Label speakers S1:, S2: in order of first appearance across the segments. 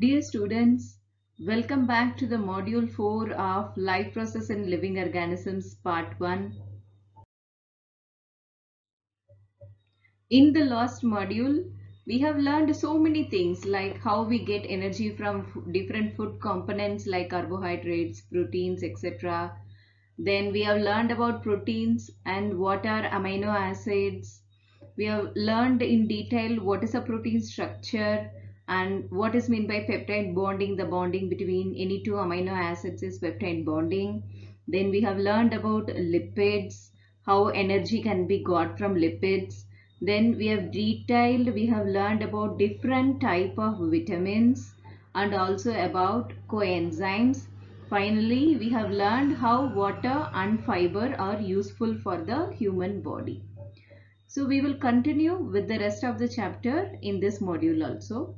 S1: Dear students, welcome back to the module 4 of Life Process and Living Organisms part 1. In the last module, we have learned so many things like how we get energy from different food components like carbohydrates, proteins, etc. Then we have learned about proteins and what are amino acids. We have learned in detail what is a protein structure and what is meant by peptide bonding. The bonding between any two amino acids is peptide bonding. Then we have learned about lipids, how energy can be got from lipids. Then we have learned about different type of vitamins and also about coenzymes. Finally, we have learned how water and fiber are useful for the human body. So we will continue with the rest of the chapter in this module also.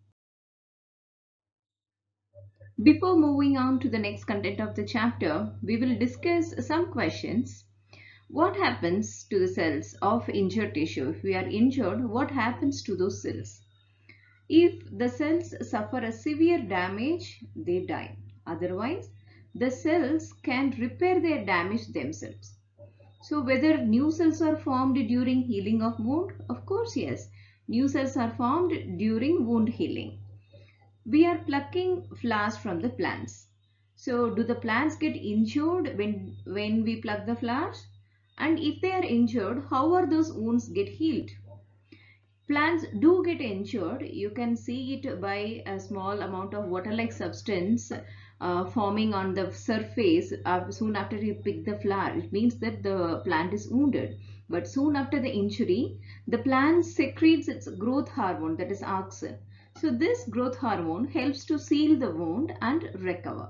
S1: Before moving on to the next content of the chapter, we will discuss some questions. What happens to the cells of injured tissue? If we are injured, what happens to those cells? If the cells suffer a severe damage, they die. Otherwise, the cells can repair their damage themselves. So whether new cells are formed during healing of wound? Of course, yes. New cells are formed during wound healing. We are plucking flowers from the plants. So do the plants get injured when we pluck the flowers? And if they are injured, how are those wounds get healed? Plants do get injured. You can see it by a small amount of water-like substance forming on the surface soon after you pick the flower. It means that the plant is wounded. But soon after the injury, the plant secretes its growth hormone, that is auxin. So this growth hormone helps to seal the wound and recover.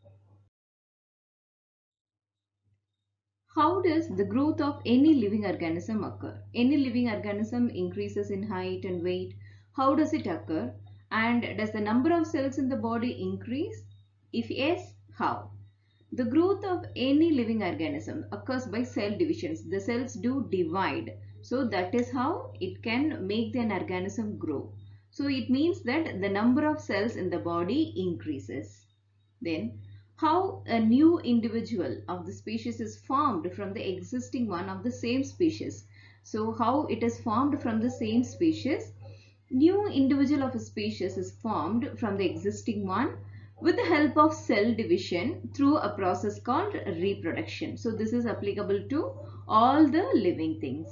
S1: How does the growth of any living organism occur? Any living organism increases in height and weight. How does it occur? And does the number of cells in the body increase? If yes, how? The growth of any living organism occurs by cell divisions. The cells do divide. So that is how it can make an organism grow. So it means that the number of cells in the body increases. Then how a new individual of the species is formed from the existing one of the same species. So how it is formed from the same species. New individual of a species is formed from the existing one with the help of cell division through a process called reproduction. So this is applicable to all the living things.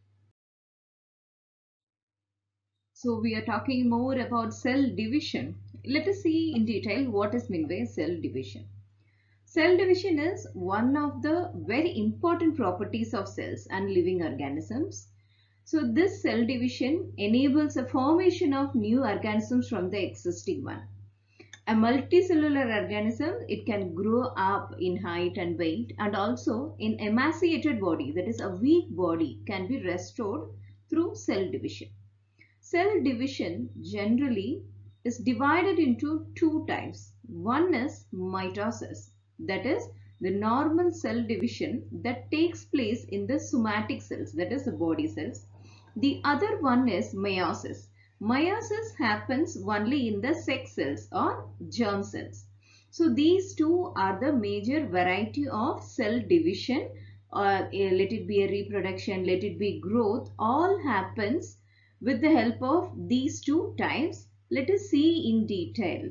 S1: So we are talking more about cell division. Let us see in detail what is meant by cell division. Cell division is one of the very important properties of cells and living organisms. So this cell division enables a formation of new organisms from the existing one. A multicellular organism, it can grow up in height and weight, and also in emaciated body, that is a weak body, can be restored through cell division. Cell division generally is divided into two types. One is mitosis, that is the normal cell division that takes place in the somatic cells, that is the body cells. The other one is meiosis. Meiosis happens only in the sex cells or germ cells. So these two are the major variety of cell division, or let it be a reproduction, let it be growth, all happens with the help of these two types. Let us see in detail.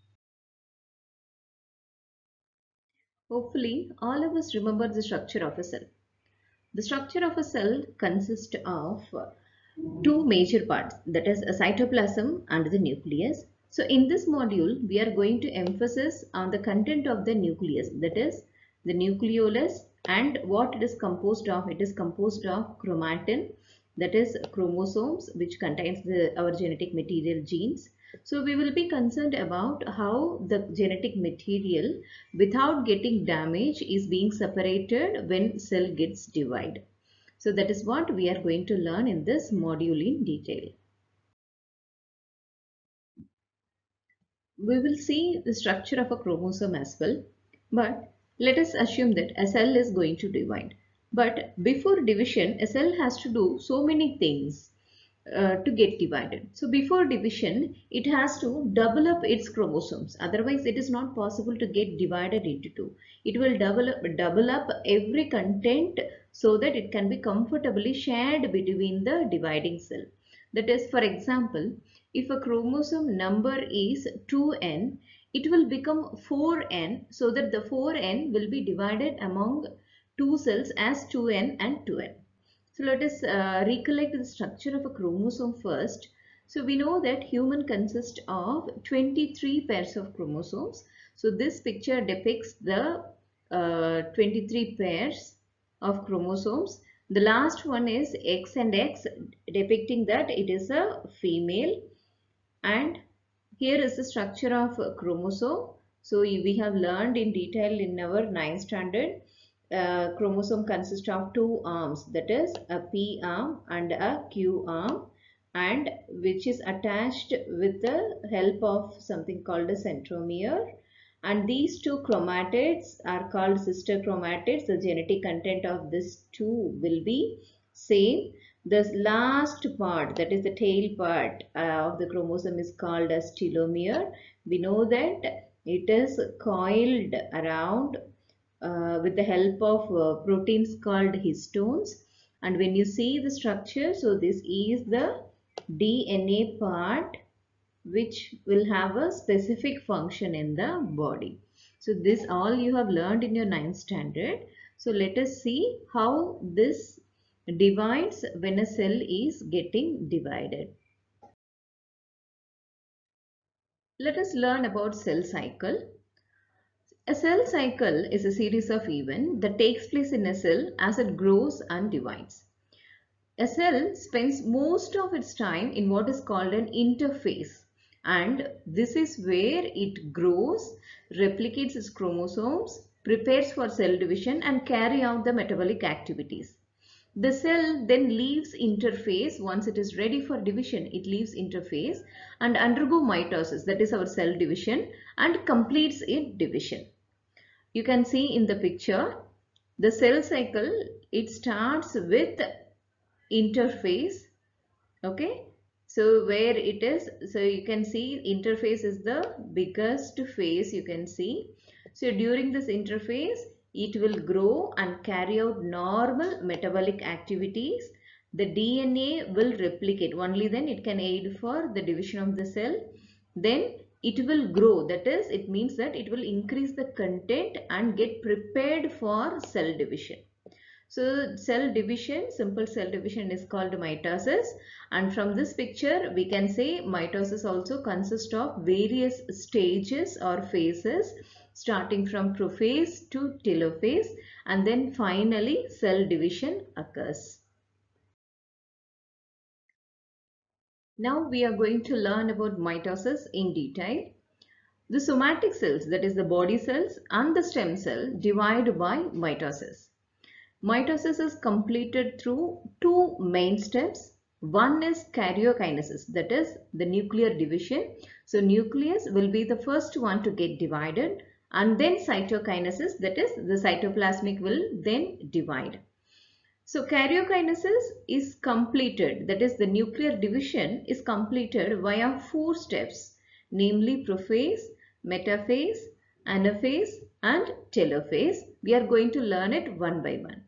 S1: Hopefully, all of us remember the structure of a cell. The structure of a cell consists of two major parts, that is a cytoplasm and the nucleus. So in this module, we are going to emphasize on the content of the nucleus, that is the nucleolus, and what it is composed of. It is composed of chromatin, that is chromosomes, which contains our genetic material, genes. So we will be concerned about how the genetic material without getting damage is being separated when cell gets divided. So that is what we are going to learn in this module in detail. We will see the structure of a chromosome as well, but let us assume that a cell is going to divide. But before division, a cell has to do so many things. to get divided. So before division, it has to double up its chromosomes. Otherwise, it is not possible to get divided into two. It will double up every content so that it can be comfortably shared between the dividing cell. That is, for example, if a chromosome number is 2n, it will become 4n so that the 4n will be divided among two cells as 2n and 2n. So let us recollect the structure of a chromosome first. So we know that human consists of 23 pairs of chromosomes. So this picture depicts the 23 pairs of chromosomes. The last one is X and X, depicting that it is a female. And here is the structure of a chromosome. So we have learned in detail in our 9th standard. Chromosome consists of two arms, that is a P arm and a Q arm, and which is attached with the help of something called a centromere. And these two chromatids are called sister chromatids. The genetic content of these two will be same. The last part, that is the tail part of the chromosome, is called as telomere. We know that it is coiled around with the help of proteins called histones. And when you see the structure, so this is the DNA part which will have a specific function in the body. So this all you have learned in your 9th standard. So let us see how this divides when a cell is getting divided. Let us learn about cell cycle. A cell cycle is a series of events that takes place in a cell as it grows and divides. A cell spends most of its time in what is called an interphase, and this is where it grows, replicates its chromosomes, prepares for cell division and carry out the metabolic activities. The cell then leaves interphase. Once it is ready for division, it leaves interphase and undergo mitosis, that is our cell division, and completes its division. You can see in the picture, the cell cycle, it starts with interphase. Okay, so where it is, so you can see interphase is the biggest phase, you can see. So during this interphase, it will grow and carry out normal metabolic activities. The DNA will replicate, only then it can aid for the division of the cell. Then it will grow, that is, it means that it will increase the content and get prepared for cell division. So cell division, simple cell division, is called mitosis, and from this picture we can say mitosis also consists of various stages or phases, starting from prophase to telophase, and then finally cell division occurs. Now we are going to learn about mitosis in detail. The somatic cells, that is the body cells, and the stem cell divide by mitosis. Mitosis is completed through two main steps. One is karyokinesis, that is the nuclear division. So nucleus will be the first one to get divided, and then cytokinesis, that is the cytoplasmic will then divide. So karyokinesis is completed, that is the nuclear division is completed via four steps, namely prophase, metaphase, anaphase and telophase. We are going to learn it one by one.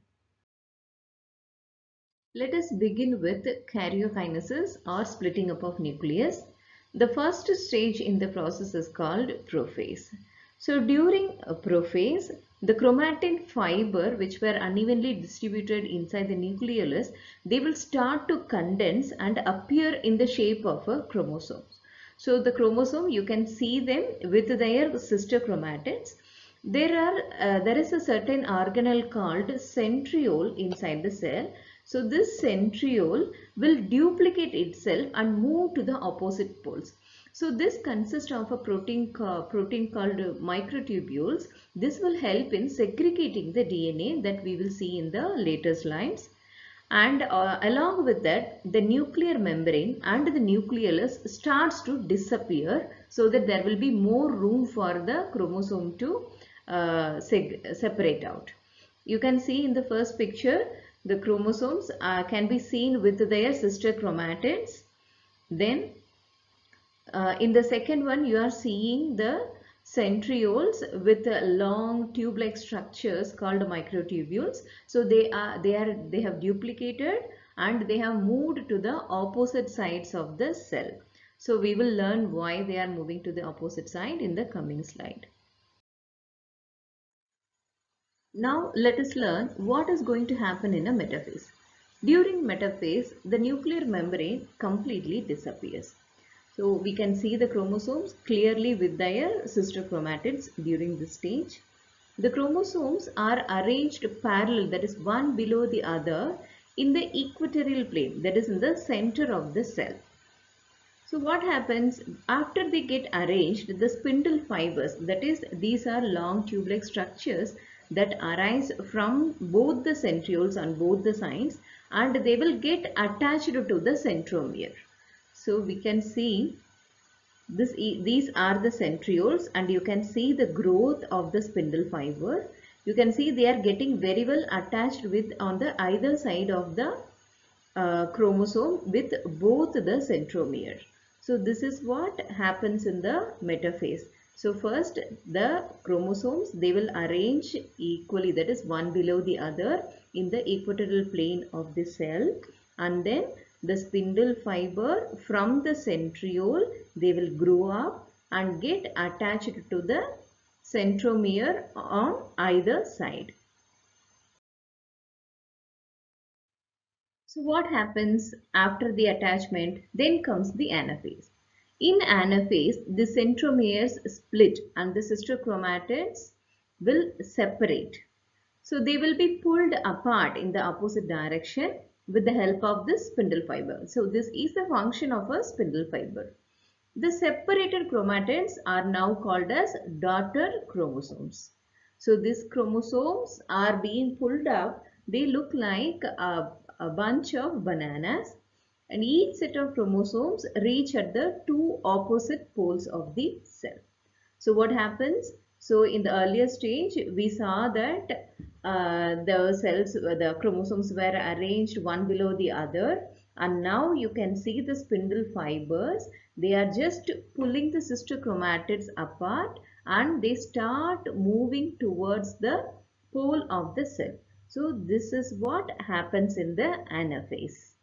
S1: Let us begin with karyokinesis or splitting up of nucleus. The first stage in the process is called prophase. So during prophase, the chromatin fiber which were unevenly distributed inside the nucleolus, they will start to condense and appear in the shape of a chromosome. So the chromosome, you can see them with their sister chromatids. There is a certain organelle called centriole inside the cell. So this centriole will duplicate itself and move to the opposite poles. So this consists of a protein called microtubules. This will help in segregating the DNA that we will see in the later slides. And along with that, the nuclear membrane and the nucleolus starts to disappear so that there will be more room for the chromosome to separate out. You can see in the first picture, The chromosomes can be seen with their sister chromatids. Then in the second one, you are seeing the centrioles with long tube-like structures called microtubules. So they have duplicated and they have moved to the opposite sides of the cell. So we will learn why they are moving to the opposite side in the coming slide. Now let us learn what is going to happen in a metaphase. During metaphase, the nuclear membrane completely disappears. So we can see the chromosomes clearly with their sister chromatids during this stage. The chromosomes are arranged parallel, that is one below the other, in the equatorial plane, that is in the center of the cell. So what happens after they get arranged, the spindle fibers, that is these are long tube-like structures that arise from both the centrioles on both the sides, and they will get attached to the centromere. So we can see these are the centrioles, and you can see the growth of the spindle fiber. You can see they are getting very well attached with on the either side of the chromosome with both the centromere. So this is what happens in the metaphase. So first the chromosomes, they will arrange equally, that is one below the other in the equatorial plane of the cell, and then the spindle fiber from the centriole, they will grow up and get attached to the centromere on either side. So what happens after the attachment? Then comes the anaphase. In anaphase, the centromeres split and the sister chromatids will separate. So they will be pulled apart in the opposite direction with the help of this spindle fiber. So this is the function of a spindle fiber. The separated chromatids are now called as daughter chromosomes. So these chromosomes are being pulled up. They look like a bunch of bananas, and each set of chromosomes reach at the two opposite poles of the cell. So what happens? So in the earlier stage, we saw that the chromosomes were arranged one below the other, and now you can see the spindle fibers. They are just pulling the sister chromatids apart, and they start moving towards the pole of the cell. So this is what happens in the anaphase.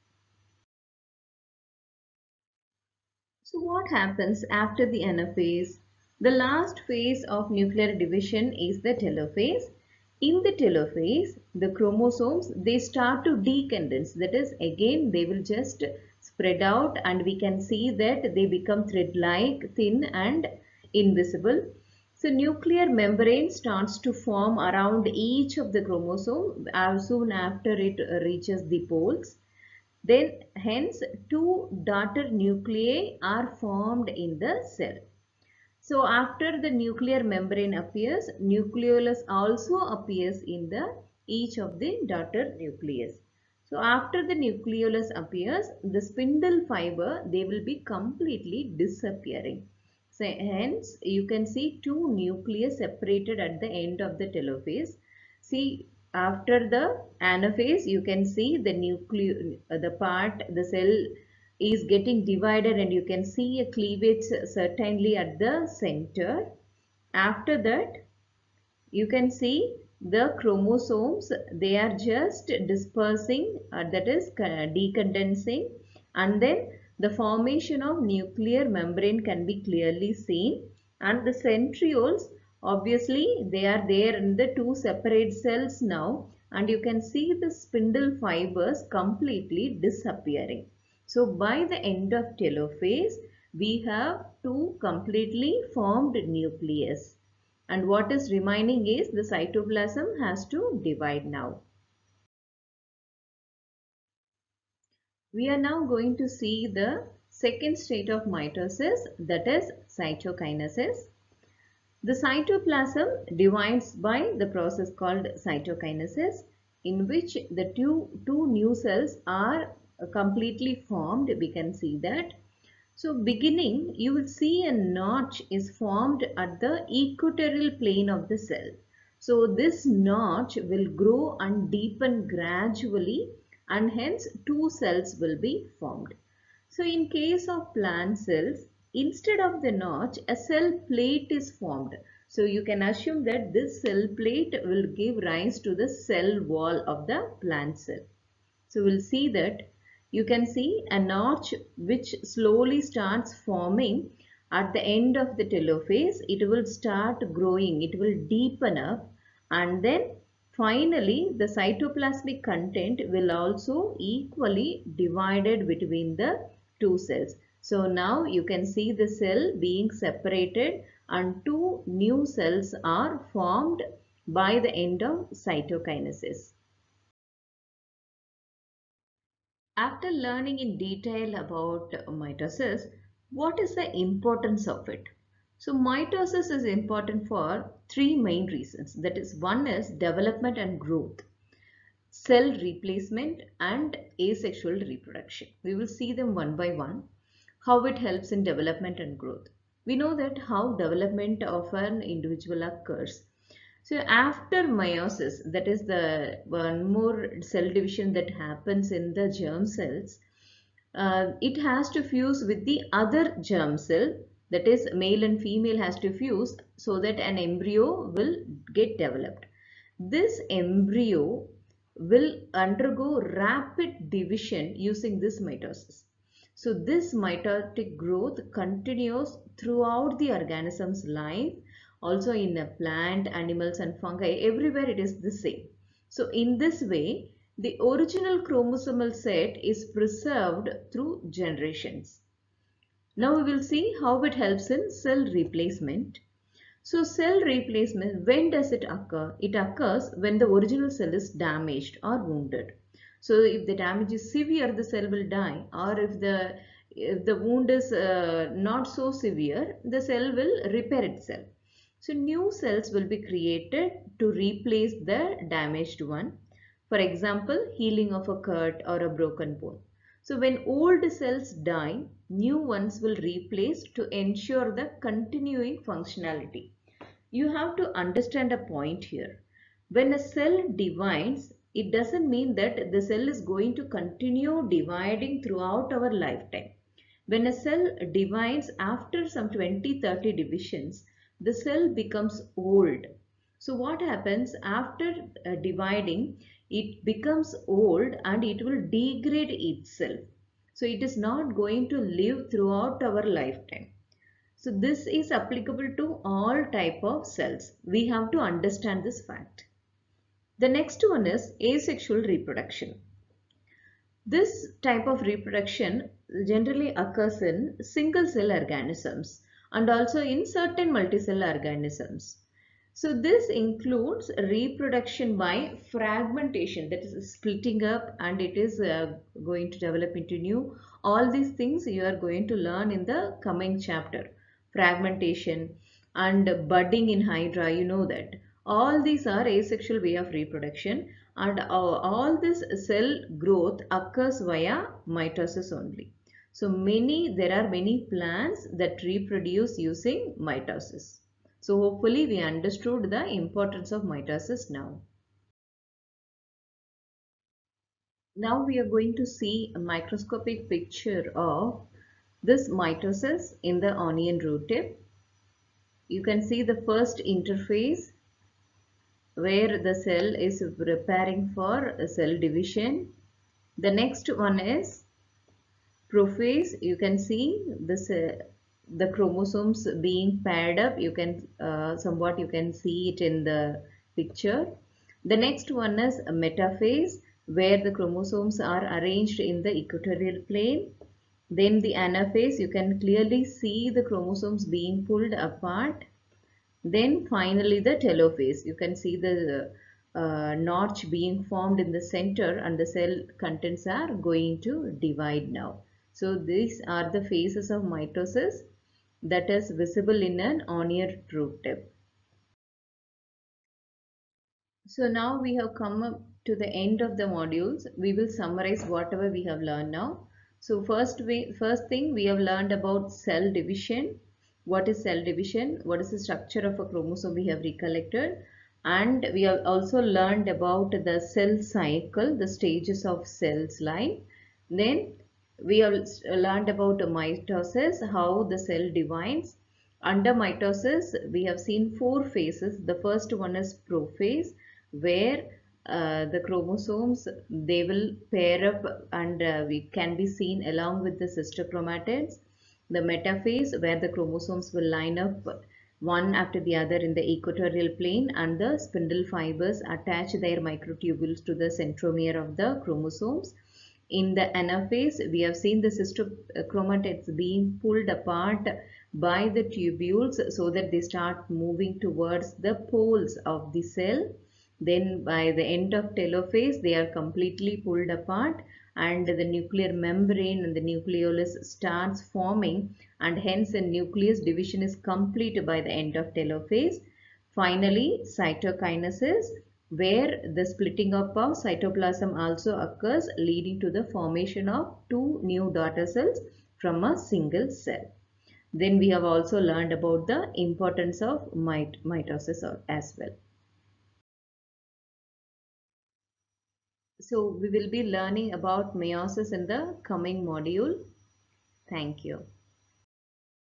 S1: So what happens after the anaphase? The last phase of nuclear division is the telophase. In the telophase, the chromosomes, they start to decondense. That is, again, they will just spread out, and we can see that they become thread-like, thin and invisible. So nuclear membrane starts to form around each of the chromosome as soon after it reaches the poles. Then hence two daughter nuclei are formed in the cell. So after the nuclear membrane appears, nucleolus also appears in the each of the daughter nucleus. So after the nucleolus appears, the spindle fiber, they will be completely disappearing. So hence you can see two nuclei separated at the end of the telophase. See, after the anaphase, you can see the the cell is getting divided, and you can see a cleavage certainly at the center. After that, you can see the chromosomes, they are just dispersing, that is decondensing, and then the formation of nuclear membrane can be clearly seen, and the centrioles, obviously they are there in the two separate cells now, and you can see the spindle fibers completely disappearing. So by the end of telophase, we have two completely formed nucleus. And what is remaining is the cytoplasm has to divide now. We are now going to see the second state of mitosis, that is cytokinesis. The cytoplasm divides by the process called cytokinesis, in which the two new cells are completely formed. We can see that. So beginning, you will see a notch is formed at the equatorial plane of the cell. So this notch will grow and deepen gradually, and hence two cells will be formed. So in case of plant cells, instead of the notch, a cell plate is formed. So you can assume that this cell plate will give rise to the cell wall of the plant cell. So we'll see that you can see a notch which slowly starts forming at the end of the telophase. It will start growing, it will deepen up, and then finally the cytoplasmic content will also equally divided between the two cells. So now you can see the cell being separated and two new cells are formed by the end of cytokinesis. After learning in detail about mitosis, what is the importance of it? So mitosis is important for three main reasons. That is, one is development and growth, cell replacement, and asexual reproduction. We will see them one by one, how it helps in development and growth. We know that how development of an individual occurs. So after meiosis, that is the one more cell division that happens in the germ cells, it has to fuse with the other germ cell, that is male and female has to fuse so that an embryo will get developed. This embryo will undergo rapid division using this mitosis. So this mitotic growth continues throughout the organism's life, also in a plant, animals and fungi, everywhere it is the same. So in this way, the original chromosomal set is preserved through generations. Now we will see how it helps in cell replacement. So cell replacement, when does it occur? It occurs when the original cell is damaged or wounded. So if the damage is severe, the cell will die, or if the wound is not so severe, the cell will repair itself. So new cells will be created to replace the damaged one. For example, healing of a cut or a broken bone. So when old cells die, new ones will replace to ensure the continuing functionality. You have to understand a point here. When a cell divides, it doesn't mean that the cell is going to continue dividing throughout our lifetime. When a cell divides after some 20-30 divisions, the cell becomes old. So what happens after dividing? It becomes old and it will degrade itself. So it is not going to live throughout our lifetime. So this is applicable to all type of cells. We have to understand this fact. The next one is asexual reproduction. This type of reproduction generally occurs in single cell organisms and also in certain multicellular organisms. So this includes reproduction by fragmentation, that is splitting up, and it is going to develop into new. All these things you are going to learn in the coming chapter. Fragmentation and budding in hydra, you know that. All these are asexual way of reproduction, and all this cell growth occurs via mitosis only. So there are many plants that reproduce using mitosis. So hopefully we understood the importance of mitosis now. Now we are going to see a microscopic picture of this mitosis in the onion root tip. You can see the first interphase where the cell is preparing for cell division. The next one is prophase. You can see this the chromosomes being paired up. You can somewhat you can see it in the picture. The next one is a metaphase, where the chromosomes are arranged in the equatorial plane. Then the anaphase, you can clearly see the chromosomes being pulled apart. Then finally the telophase, you can see the notch being formed in the center and the cell contents are going to divide now. So these are the phases of mitosis that is visible in an onion root tip. So now we have come up to the end of the modules. We will summarize whatever we have learned now. So first thing we have learned about cell division. What is cell division? What is the structure of a chromosome we have recollected? And we have also learned about the cell cycle, the stages of cell's life. Then we have learned about mitosis, how the cell divides. Under mitosis, we have seen four phases. The first one is prophase, where the chromosomes, they will pair up and we can be seen along with the sister chromatids. The metaphase, where the chromosomes will line up one after the other in the equatorial plane, and the spindle fibers attach their microtubules to the centromere of the chromosomes. In the anaphase, we have seen the sister chromatids being pulled apart by the tubules so that they start moving towards the poles of the cell. Then by the end of telophase, they are completely pulled apart and the nuclear membrane and the nucleolus starts forming, and hence the nucleus division is complete by the end of telophase. Finally, cytokinesis, where the splitting up of cytoplasm also occurs, leading to the formation of two new daughter cells from a single cell. Then we have also learned about the importance of mitosis as well. So we will be learning about meiosis in the coming module. Thank you.